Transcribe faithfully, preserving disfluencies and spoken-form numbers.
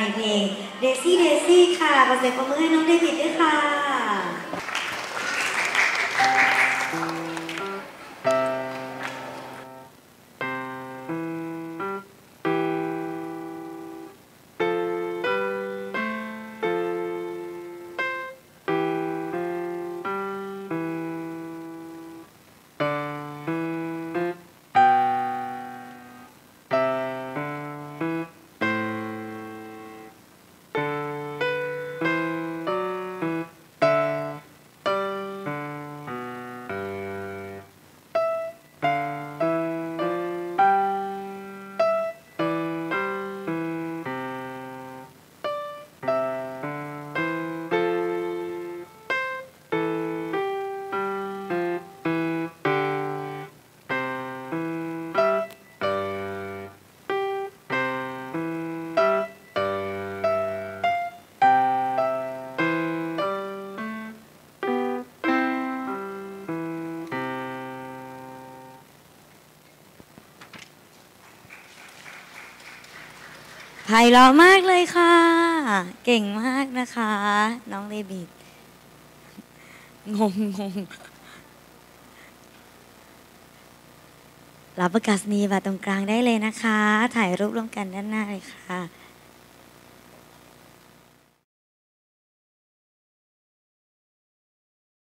ในเพลงเดซี่เดซี่ค่ะขอเสียงปรบมือให้น้องเดวิดด้วยค่ะไพเราะมากเลยค่ะเก่งมากนะคะน้องเดวิดงงงงรับประกาศนียบัตรตรงกลางได้เลยนะคะถ่ายรูปร่วมกันด้านหน้าเลยค่ะ